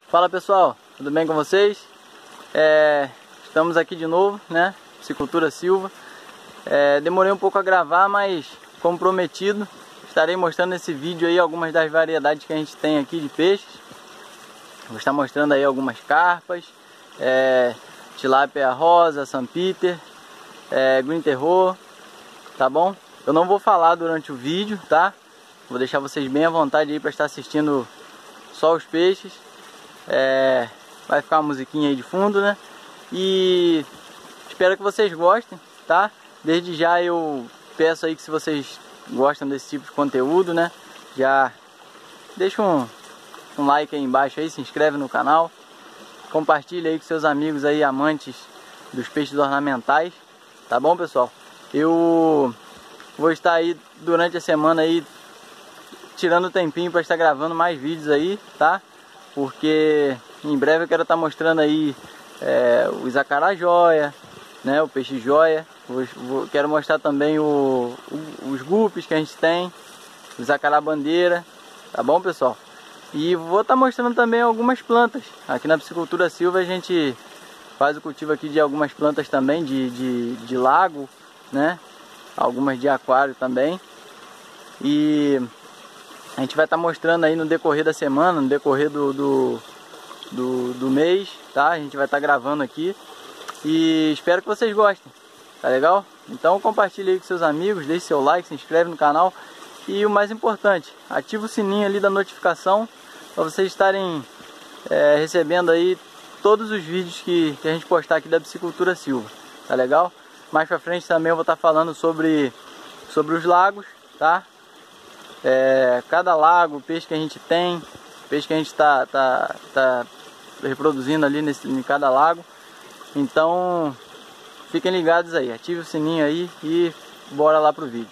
Fala pessoal, tudo bem com vocês? Estamos aqui de novo, né? Piscicultura Silva. Demorei um pouco a gravar, mas como prometido, estarei mostrando nesse vídeo aí algumas das variedades que a gente tem aqui de peixes. Vou estar mostrando aí algumas carpas, tilápia rosa, San Peter, green terror, tá bom? Eu não vou falar durante o vídeo, tá? Vou deixar vocês bem à vontade aí para estar assistindo só os peixes. Vai ficar uma musiquinha aí de fundo, né? E espero que vocês gostem, tá? Desde já eu peço aí que, se vocês gostam desse tipo de conteúdo, né, já deixa um like aí embaixo aí, se inscreve no canal, compartilha aí com seus amigos aí amantes dos peixes ornamentais, tá bom, pessoal? Eu vou estar aí durante a semana aí tirando o tempinho para estar gravando mais vídeos aí, tá? Porque em breve eu quero estar mostrando aí o Isacará joia, né, o peixe joia. Quero mostrar também os guppies que a gente tem, o Isacará bandeira, tá bom, pessoal? E vou estar mostrando também algumas plantas. Aqui na Piscicultura Silva a gente faz o cultivo aqui de algumas plantas também de lago, né? Algumas de aquário também. E a gente vai estar mostrando aí no decorrer da semana, no decorrer do mês, tá? A gente vai estar gravando aqui e espero que vocês gostem, tá legal? Então compartilhe aí com seus amigos, deixe seu like, se inscreve no canal e o mais importante, ativa o sininho ali da notificação para vocês estarem recebendo aí todos os vídeos que a gente postar aqui da Piscicultura Silva, tá legal? Mais pra frente também eu vou estar falando sobre os lagos, tá? Cada lago, peixe que a gente tem, peixe que a gente tá reproduzindo ali em cada lago. Então fiquem ligados aí, ative o sininho aí e bora lá pro vídeo.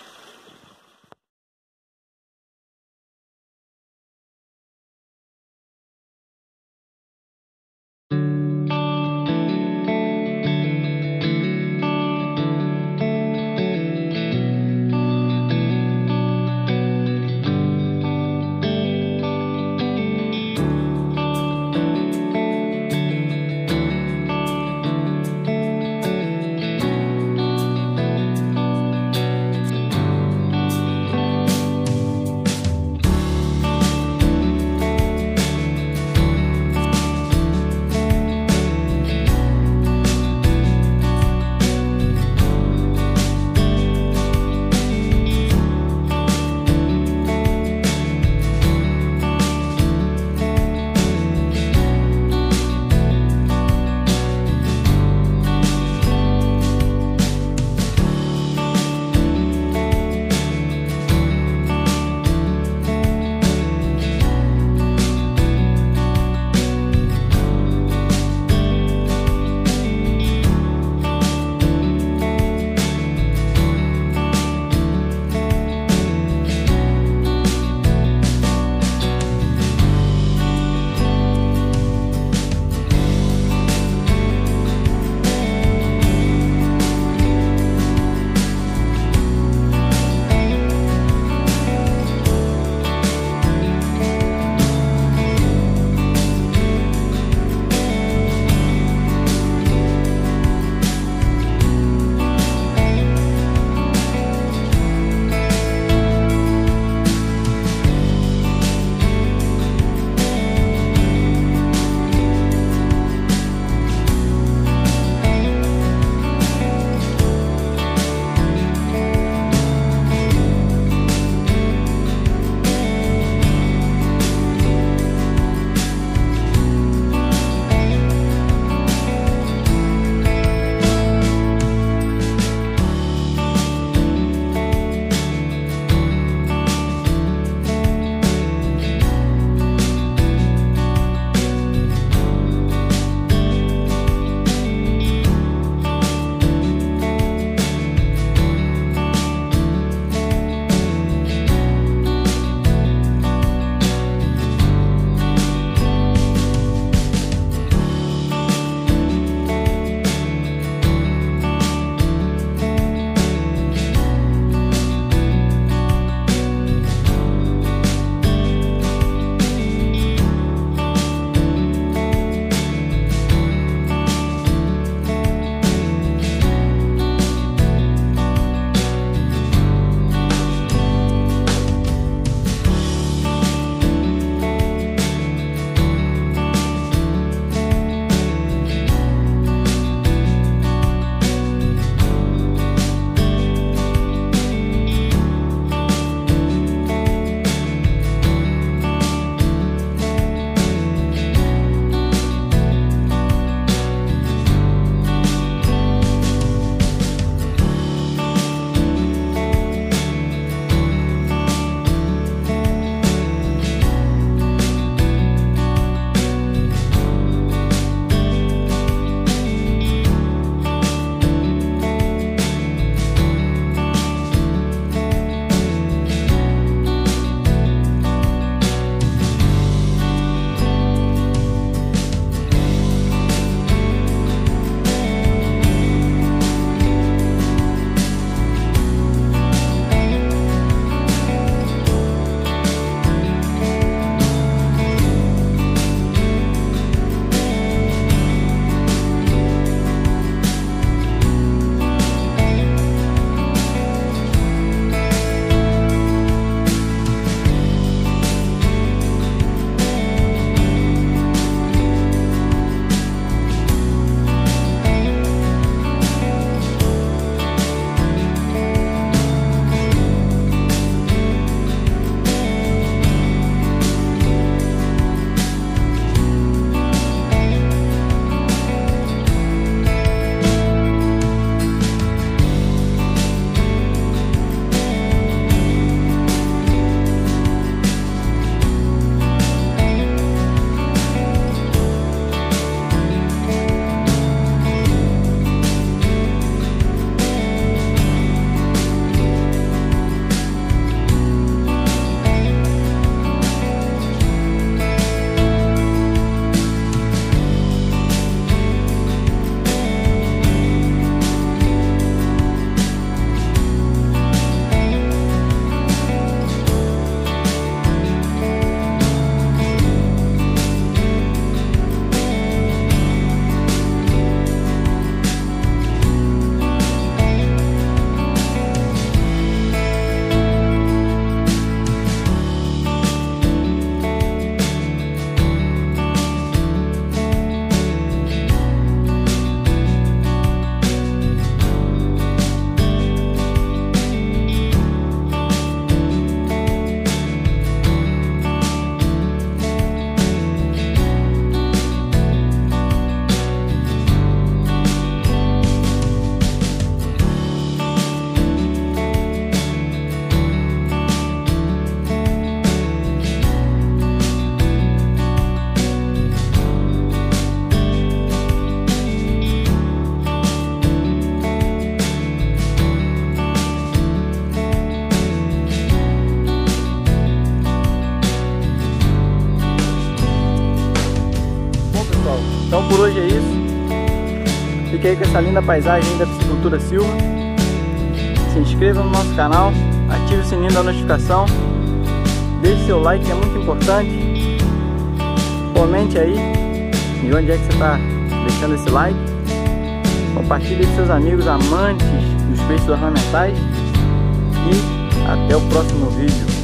pessoal. Então por hoje é isso. Fique aí com essa linda paisagem da Piscicultura Silva. Se inscreva no nosso canal, ative o sininho da notificação, deixe seu like, que é muito importante. Comente aí de onde é que você está deixando esse like. Compartilhe com seus amigos amantes dos peixes ornamentais. E até o próximo vídeo.